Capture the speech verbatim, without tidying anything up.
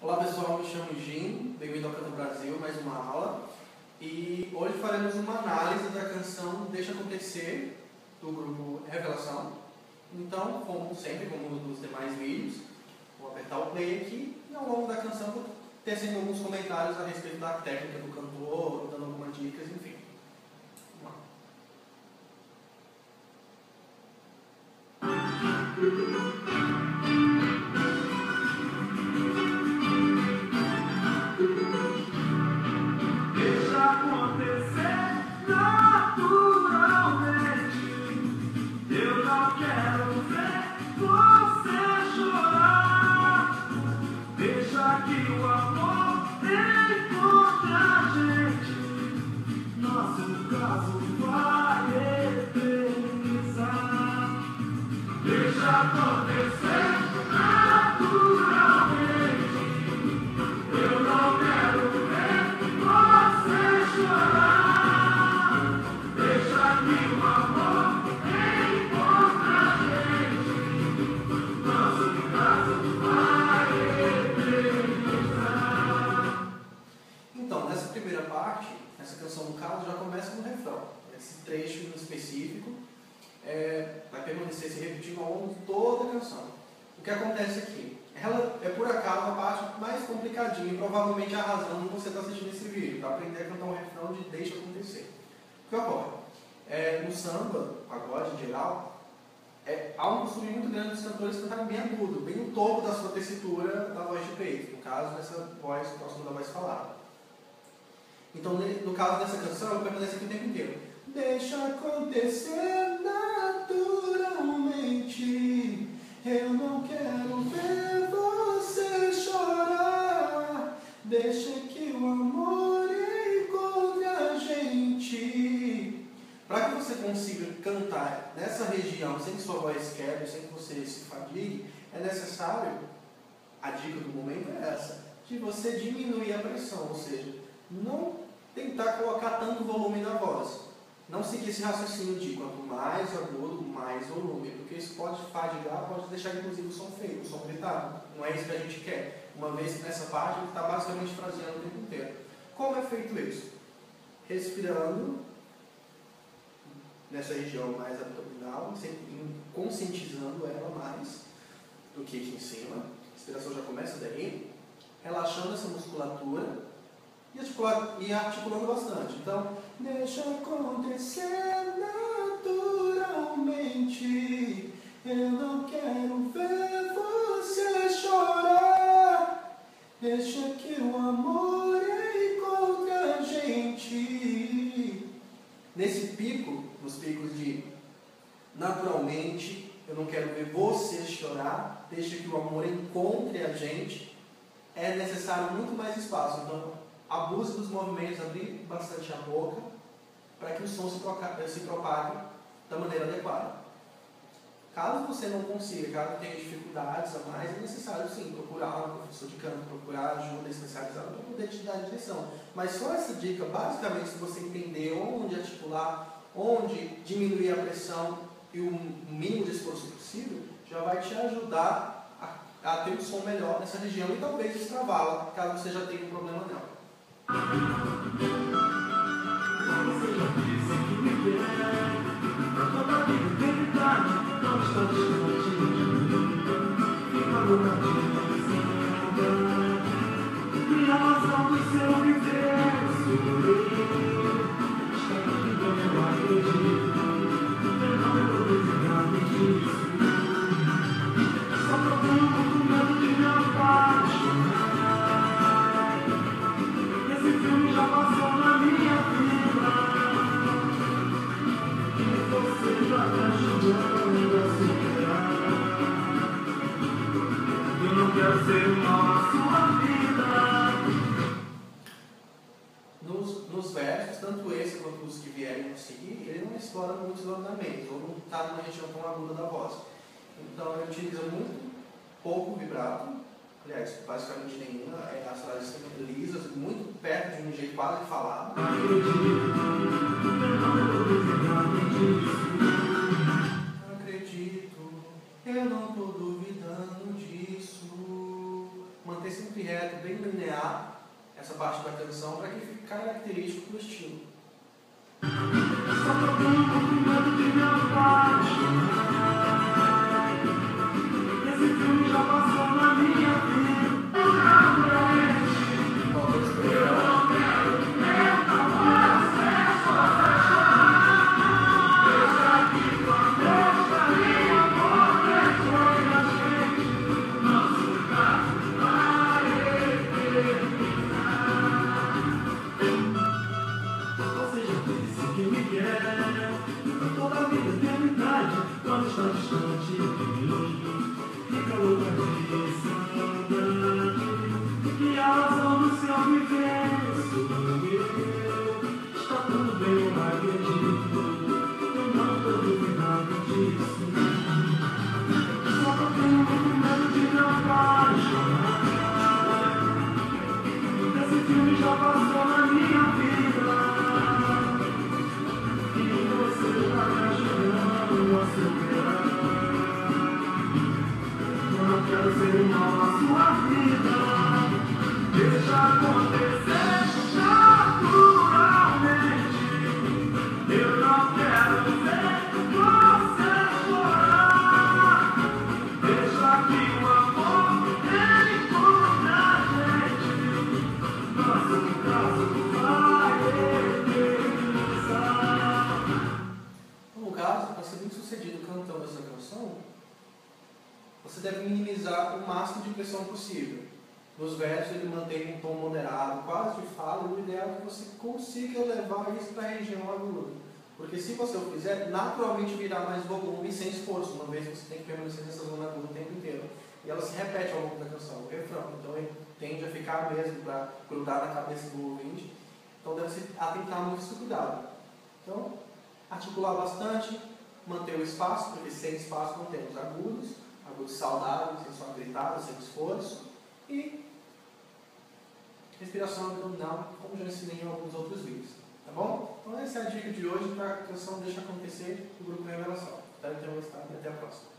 Olá pessoal, me chamo Jim, bem-vindo ao Canto Brasil, mais uma aula. E hoje faremos uma análise da canção Deixa Acontecer, do grupo Revelação. Então, como sempre, como nos demais vídeos, vou apertar o play aqui e ao longo da canção vou tecendo alguns comentários a respeito da técnica do cantor, dando algumas dicas, enfim. Vamos lá. Então, nessa primeira parte, essa canção no caso já começa no refrão. Esse trecho em específico é, vai permanecer se repetindo ao longo de toda a canção. O que acontece aqui? Ela é por acaso a parte mais complicadinha e provavelmente a razão de você estar assistindo esse vídeo, para aprender a cantar um refrão de Deixa Acontecer. O que ocorre? É, no samba, pagode em geral, é, há um costume muito grande dos cantores cantarem bem agudo, bem no topo da sua tessitura da voz de peito, no caso dessa voz próxima da voz falada. Então, no caso dessa canção, ela permanece aqui o tempo inteiro. Deixa acontecer naturalmente, eu não quero ver você chorar, deixa que o amor encontre a gente. Para que você consiga cantar nessa região sem que sua voz quebre, sem que você se fadigue, é necessário, a dica do momento é essa, de você diminuir a pressão, ou seja, não tentar colocar tanto volume na voz. Não seguir esse raciocínio de quanto mais agudo, mais volume, porque isso pode fadigar, pode deixar inclusive o som feio, o som gritado. Não é isso que a gente quer. Uma vez que nessa parte ele está basicamente fraseando o tempo inteiro. Como é feito isso? Respirando nessa região mais abdominal, conscientizando ela mais do que aqui em cima. A respiração já começa daí, relaxando essa musculatura e articulando, e articulando bastante. Então, deixa acontecer naturalmente, eu não quero ver você chorar, deixa que o amor encontre a gente. Nesse pico, nos picos de naturalmente, eu não quero ver você chorar, deixa que o amor encontre a gente, é necessário muito mais espaço. Então, abuse dos movimentos, abrir bastante a boca, para que o som se, se propague da maneira adequada. Caso você não consiga, caso tenha dificuldades a mais, é necessário sim procurar um professor de canto, procurar ajuda especializada para poder te dar a direção. Mas só essa dica, basicamente, se você entender onde articular, onde diminuir a pressão e o mínimo de esforço possível, já vai te ajudar a, a ter um som melhor nessa região e talvez destravá-la, caso você já tenha um problema nela. Nos, nos versos, tanto esse quanto os que vierem a seguir, ele não explora muitos ornamentos, ou não está numa região tão aguda da voz. Então ele utiliza muito pouco vibrato, aliás, basicamente nenhuma, é, as frases são lisas, muito perto de um jeito quase falado. Não acredito, eu não estou duvidando disso. Manter sempre reto, bem linear, essa parte da canção, para que fique característico do estilo. Só tocando com medo de meu pai. Esse filme já passou na minha vida. Toda a vida, eternidade, quando está distante de mim, fica louca de saudade. Que a razão do seu viver sou eu. Está tudo bem, eu acredito. Eu não tô duvidando disso. Só que eu tenho muito medo de me apaixonar. Esse filme já passou na minha vida. Não quero ser mal na sua vida. Deixa acontecer naturalmente. Eu não quero ver você chorar. Deixa que o amor encontre a gente. Nosso caso vai eternizar. No caso, para ser bem sucedido cantando essa canção, você deve minimizar o máximo de pressão possível. Nos versos ele mantém um tom moderado, quase de fala, e o ideal é que você consiga levar isso para a região aguda. Porque se você o fizer, naturalmente virá mais volume sem esforço, uma vez que você tem que permanecer nessa zona aguda o tempo inteiro. E ela se repete ao longo da canção, o refrão. Então ele tende a ficar mesmo para grudar na cabeça do ouvinte. Então deve se atentar muito esse cuidado. Então, articular bastante, manter o espaço, porque sem espaço não temos agudos, agudos saudáveis, sem só gritada, sem esforço, e respiração abdominal, como já ensinei em alguns outros vídeos. Tá bom? Então essa é a dica de hoje para a canção Deixa Acontecer do grupo Revelação. Espero que tenham gostado e até a próxima.